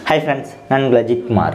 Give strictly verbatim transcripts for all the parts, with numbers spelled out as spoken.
Hi friends, நான் உங்கள் Ajith Kumar.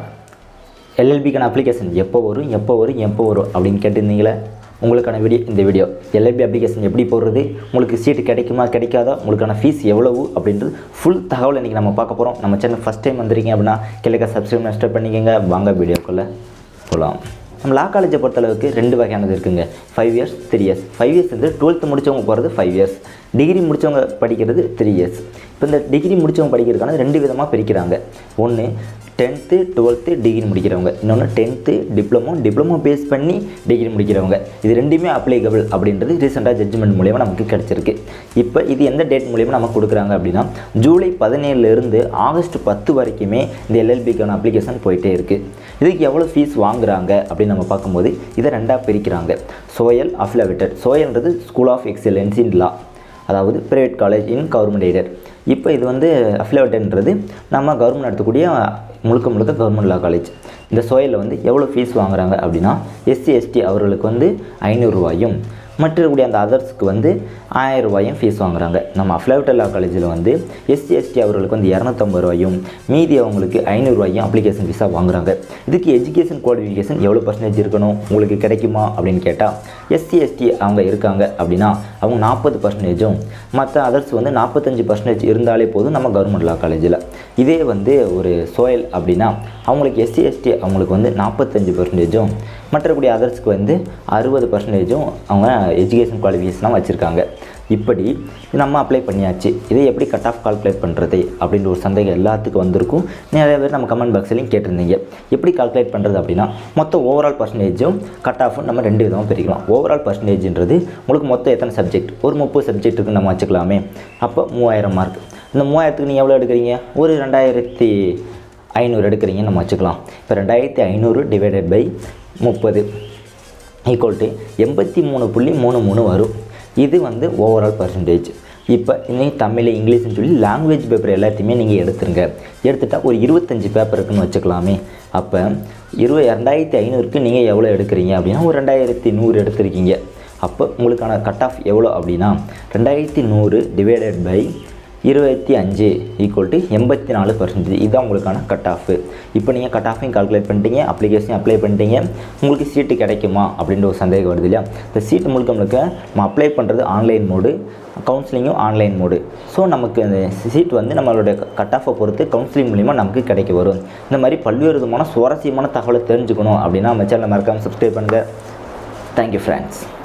L L B-க்கான அப்ளிகேஷன் எப்போ வரும் எப்போ வரும் எப்போ வரும் அப்படின்னு கேட்டிருந்தீங்களே, உங்களுக்கான வீடியோ இந்த video. L L B application எப்படி போடுறது, உங்களுக்கு சீட்டு கிடைக்குமா கிடைக்காதா, உங்களுக்கான ஃபீஸ் எவ்வளவு அப்படின்றது ஃபுல் தகவல் இன்றைக்கி நம்ம பார்க்க போகிறோம். நம்ம சேனல் ஃபஸ்ட் டைம் வந்திருக்கீங்க அப்படின்னா கிழக்க சப்ஸ்கிரைப் ஸ்டார்ட் பண்ணிக்கோங்க. வாங்க வீடியோக்குள்ளே போகலாம். நம்ம லா காலேஜை பொறுத்தளவுக்கு ரெண்டு வகையானது இருக்குங்க. Five years three years five years வந்து டுவெல்த்து முடித்தவங்க போகிறது ஃபைவ் இயர்ஸ், டிகிரி முடித்தவங்க படிக்கிறது த்ரீ இயர்ஸ். இப்போ இந்த டிகிரி முடித்தவங்க படிக்கிறதுக்கான ரெண்டு விதமாக பிரிக்கிறாங்க. ஒன்று டென்த்து டுவெல்த்து டிகிரி முடிக்கிறவங்க, இன்னொன்று டென்த்து டிப்ளமோ டிப்ளமோ பேஸ் பண்ணி டிகிரி முடிக்கிறவங்க. இது ரெண்டுமே அப்ளிகபிள் அப்படின்றது ரீசெண்டாக ஜட்ஜ்மெண்ட் மூலிமா நமக்கு கிடச்சிருக்கு. இப்போ இது எந்த டேட் மூலிமா நமக்கு கொடுக்குறாங்க அப்படின்னா ஜூலை பதினேழுலேருந்து ஆகஸ்ட் பத்து வரைக்குமே இந்த L L B-க்கான அப்ளிகேஷன் போயிட்டே இருக்குது. இதுக்கு எவ்வளோ ஃபீஸ் வாங்குறாங்க அப்படின்னு நம்ம பார்க்கும்போது இதை ரெண்டாக பிரிக்கிறாங்க. சோயல் அஃபிலியேட்டட், சோயல்ன்றது school of excellence in law, அதாவது private college in government aided. இப்போ இது வந்து அஃபிலியேட்டட்ன்றது நம்ம கவர்மெண்ட் நடத்தக்கூடிய முழுக்க முழுக்க கவர்மெண்ட் லா காலேஜ். இந்த சோயலில் வந்து எவ்வளோ ஃபீஸ் வாங்குறாங்க அப்படின்னா எஸ்சி எஸ்டி அவர்களுக்கு வந்து ஐநூறுரூவாயும் மற்றக்கூடிய அந்த அதர்ஸுக்கு வந்து ஆயிரம் ரூபாயும் ஃபீஸ் வாங்குறாங்க. நம்ம அஃபிலியேட்டட் லா காலேஜில் வந்து எஸ்சி எஸ்டி அவர்களுக்கு வந்து இரநூத்தம்பது ரூபாயும் மீதி அவங்களுக்கு ஐநூறுரூவாயும் அப்ளிகேஷன் ஃபீஸாக வாங்குறாங்க. இதுக்கு எஜுகேஷன் குவாலிஃபிகேஷன் எவ்வளோ பர்சன்டேஜ் இருக்கணும், உங்களுக்கு கிடைக்குமா அப்படின்னு கேட்டால் எஸ்சி எஸ்டி அவங்க இருக்காங்க அப்படின்னா அவங்க நாற்பது பர்சன்டேஜும் மற்ற அதர்ஸ் வந்து நாற்பத்தஞ்சு பர்சன்டேஜ் இருந்தாலே போதும் நம்ம கவர்மெண்ட் லா காலேஜில். இதே வந்து ஒரு சோயல் அப்படின்னா அவங்களுக்கு எஸ்சி எஸ்டி அவங்களுக்கு வந்து நாற்பத்தஞ்சு பர்சன்டேஜும் மற்றக்கூடிய அதர்ஸ்க்கு வந்து அறுபது பர்சன்டேஜும் அவங்க எஜுகேஷன் குவாலிஃபிகேஷனாக வச்சுருக்காங்க. இப்படி நம்ம அப்ளை பண்ணியாச்சு. இதை எப்படி கட் ஆஃப் கால்குலேட் பண்ணுறது அப்படின்ற ஒரு சந்தேகம் எல்லாத்துக்கும் வந்திருக்கும். நிறைய பேர் நம்ம கமெண்ட் பாக்ஸ்லையும் கேட்டிருந்தீங்க. எப்படி கால்குலேட் பண்ணுறது அப்படின்னா மொத்தம் ஓவரால் பர்சன்டேஜும் கட் ஆஃபும் நம்ம ரெண்டு விதமாக பிரிக்கலாம். ஓவரால் பர்சன்டேஜ்ன்றது உங்களுக்கு மொத்தம் எத்தனை சப்ஜெக்ட், ஒரு முப்பது சப்ஜெக்ட்டுக்கு நம்ம வச்சுக்கலாமே. அப்போ மூவாயிரம் மார்க். இந்த மூவாயிரத்துக்கு நீங்கள் எவ்வளோ எடுக்கிறீங்க, ஒரு ரெண்டாயிரத்தி ஐநூறு எடுக்கிறீங்கன்னு நம்ம வச்சுக்கலாம். இப்போ ரெண்டாயிரத்தி ஐநூறு டிவைடட் பை முப்பது ஈக்குவல் டு எண்பத்தி மூணு புள்ளி மூணு மூணு வரும். இது வந்து ஓவரால் பர்சன்டேஜ். இப்போ இன்னும் தமிழ் இங்கிலீஷ்னு சொல்லி லாங்குவேஜ் பேப்பர் எல்லாத்தையுமே நீங்கள் எடுத்துருங்க. எடுத்துட்டால் ஒரு இருபத்தஞ்சி பேப்பர் இருக்குன்னு வச்சுக்கலாமே. அப்போ இருபது ரெண்டாயிரத்தி ஐநூறுக்கு நீங்கள் எவ்வளோ எடுக்கிறீங்க அப்படின்னா ஒரு ரெண்டாயிரத்தி நூறு எடுத்துருக்கீங்க. அப்போ உங்களுக்கான கட் ஆஃப் எவ்வளோ அப்படின்னா ரெண்டாயிரத்தி நூறு டிவைடட் பை இருபத்தி அஞ்சு ஈக்குவல் டு எண்பத்தி நாலு பர்சன்டேஜ். இதுதான் உங்களுக்கான கட் ஆஃபு. இப்போ நீங்கள் கட் ஆஃபையும் கால்குலேட் பண்ணிட்டீங்க, அப்ளிகேஷன் அப்ளை பண்ணிட்டீங்க. உங்களுக்கு சீட்டு கிடைக்குமா அப்படின்ற ஒரு சந்தேகம் வருது இல்லையா. இந்த சீட்டு முழுக்க முழுக்க நம்ம அப்ளை பண்ணுறது ஆன்லைன் மோடு, கவுன்சிலிங்கும் ஆன்லைன் மோடு. ஸோ நமக்கு அந்த சீட் வந்து நம்மளுடைய கட் ஆஃபை பொறுத்து கவுன்சிலிங் மூலிமா நமக்கு கிடைக்க வரும். இந்த மாதிரி பல்வேறு விதமான சுவாரஸ்யமான தகவலை தெரிஞ்சுக்கணும் அப்படின்னா நம்ம சேனலை மறக்காமல் சப்ஸ்கிரைப் பண்ணுங்கள். Thank you friends.